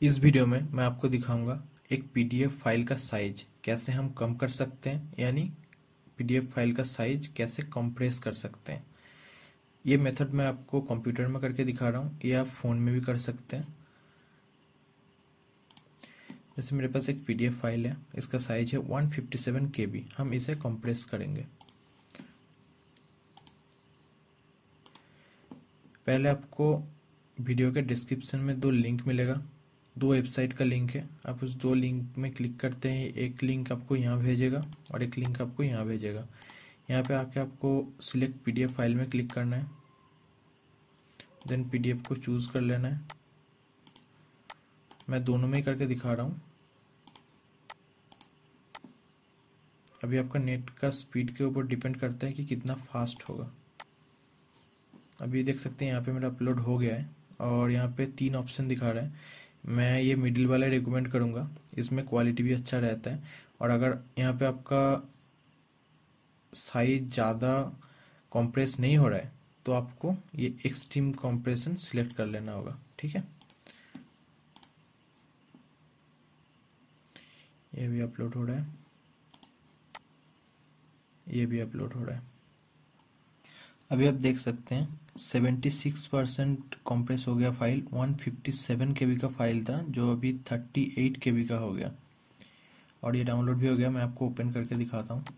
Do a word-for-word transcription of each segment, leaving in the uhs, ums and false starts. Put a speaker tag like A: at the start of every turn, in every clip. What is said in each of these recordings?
A: इस वीडियो में मैं आपको दिखाऊंगा एक पीडीएफ फाइल का साइज कैसे हम कम कर सकते हैं, यानी पीडीएफ फाइल का साइज कैसे कंप्रेस कर सकते हैं। ये मेथड मैं आपको कंप्यूटर में करके दिखा रहा हूँ, ये आप फ़ोन में भी कर सकते हैं। जैसे मेरे पास एक पीडीएफ फाइल है, इसका साइज है one fifty seven K B. हम इसे कंप्रेस करेंगे। पहले आपको वीडियो के डिस्क्रिप्शन में दो लिंक मिलेगा, दो वेबसाइट का लिंक है। आप उस दो लिंक में क्लिक करते हैं, एक लिंक आपको यहाँ भेजेगा और एक लिंक आपको यहाँ भेजेगा। यहाँ पे आके आपको सिलेक्ट पीडीएफ फाइल में क्लिक करना है, देन पीडीएफ को चूज कर लेना है। मैं दोनों में ही करके दिखा रहा हूँ। अभी आपका नेट का स्पीड के ऊपर डिपेंड करता है कि कितना फास्ट होगा। अभी देख सकते हैं यहाँ पे मेरा अपलोड हो गया है और यहाँ पे तीन ऑप्शन दिखा रहा है। मैं ये मिडिल वाला रिकमेंड करूँगा, इसमें क्वालिटी भी अच्छा रहता है। और अगर यहाँ पे आपका साइज ज़्यादा कंप्रेस नहीं हो रहा है तो आपको ये एक्सट्रीम कंप्रेशन सिलेक्ट कर लेना होगा, ठीक है। ये भी अपलोड हो रहा है, ये भी अपलोड हो रहा है। अभी आप देख सकते हैं सेवेंटी सिक्स परसेंट कॉम्प्रेस हो गया file. One fifty seven K B का फाइल था जो अभी थर्टी एट के बी का हो गया और ये डाउनलोड भी हो गया। मैं आपको ओपन करके दिखाता हूँ।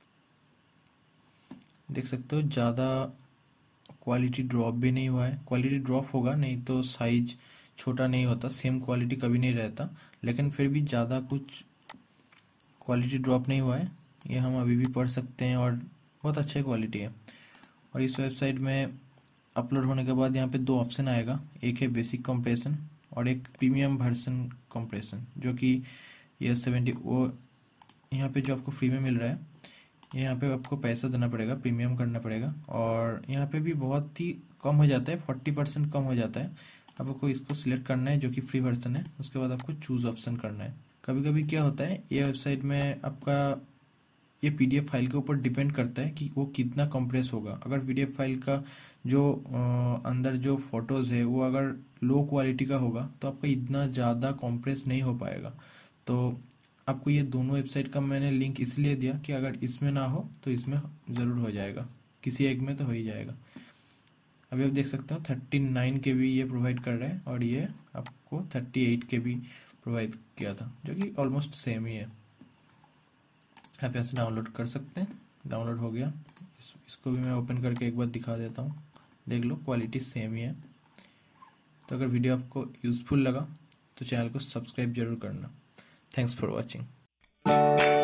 A: देख सकते हो ज़्यादा क्वालिटी ड्रॉप भी नहीं हुआ है। क्वालिटी ड्रॉप होगा नहीं तो साइज छोटा नहीं होता, सेम क्वालिटी कभी नहीं रहता, लेकिन फिर भी ज़्यादा कुछ क्वालिटी ड्रॉप नहीं हुआ है। ये हम अभी भी पढ़ सकते हैं और बहुत अच्छा क्वालिटी है। और इस वेबसाइट में अपलोड होने के बाद यहाँ पे दो ऑप्शन आएगा, एक है बेसिक कंप्रेशन और एक प्रीमियम वर्जन कंप्रेशन, जो कि ये सेवेंटी वो यहाँ पे जो आपको फ्री में मिल रहा है, यहाँ पे आपको पैसा देना पड़ेगा, प्रीमियम करना पड़ेगा। और यहाँ पे भी बहुत ही कम हो जाता है, फोर्टी परसेंट कम हो जाता है। आपको इसको सिलेक्ट करना है जो कि फ्री वर्जन है, उसके बाद आपको चूज ऑप्शन करना है। कभी कभी क्या होता है, ये वेबसाइट में आपका ये पीडीएफ फाइल के ऊपर डिपेंड करता है कि वो कितना कंप्रेस होगा। अगर पीडीएफ फाइल का जो आ, अंदर जो फोटोज़ है वो अगर लो क्वालिटी का होगा तो आपका इतना ज़्यादा कंप्रेस नहीं हो पाएगा। तो आपको ये दोनों वेबसाइट का मैंने लिंक इसलिए दिया कि अगर इसमें ना हो तो इसमें ज़रूर हो जाएगा, किसी एक में तो हो ही जाएगा। अभी आप देख सकते हो थर्टी नाइन के बी ये प्रोवाइड कर रहा है और ये आपको thirty eight K B provide किया था, जो कि ऑलमोस्ट सेम ही है। आप ऐसे डाउनलोड कर सकते हैं। डाउनलोड हो गया, इस, इसको भी मैं ओपन करके एक बार दिखा देता हूँ। देख लो क्वालिटी सेम ही है। तो अगर वीडियो आपको यूज़फुल लगा तो चैनल को सब्सक्राइब जरूर करना। Thanks for watching.